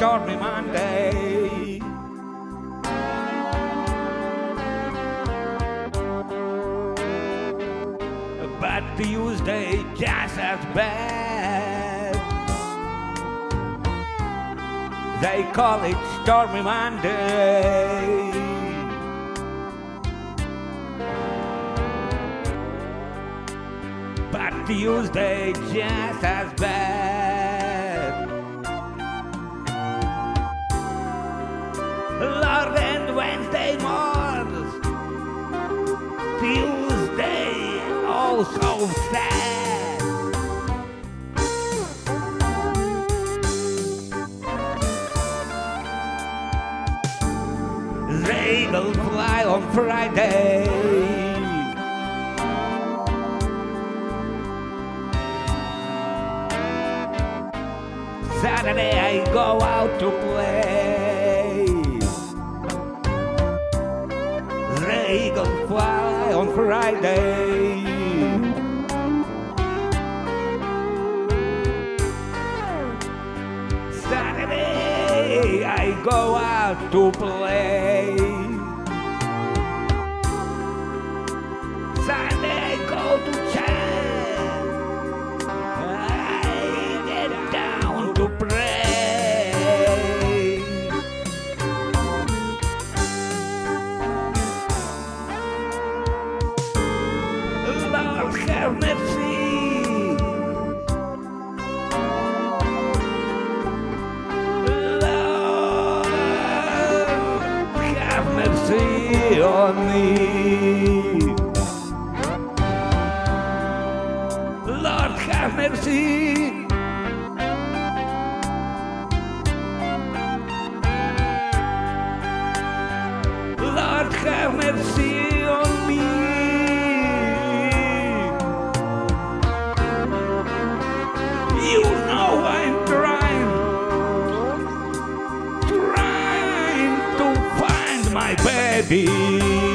stormy Monday. But Tuesday just as bad. They call it stormy Monday. But Tuesday just as bad. Lord, and Wednesday mornings, Tuesday, oh so sad. They will fly on Friday. Saturday I go out to play. The eagle fly on Friday. Saturday I go out to play. Sunday I go to church. I get down to pray. Lord have mercy. Lord have mercy on me. Lord have mercy. Lord have mercy on me. You know I'm trying to find my baby.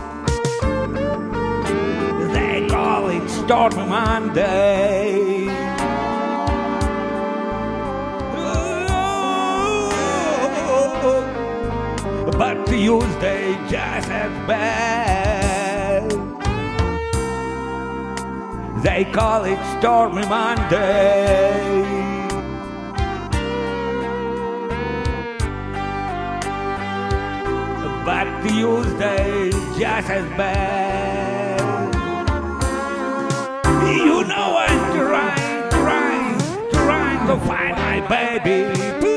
Stormy Monday. but Tuesday just as bad. They call it Stormy Monday, but Tuesday just as bad. You know I'm trying to find my baby.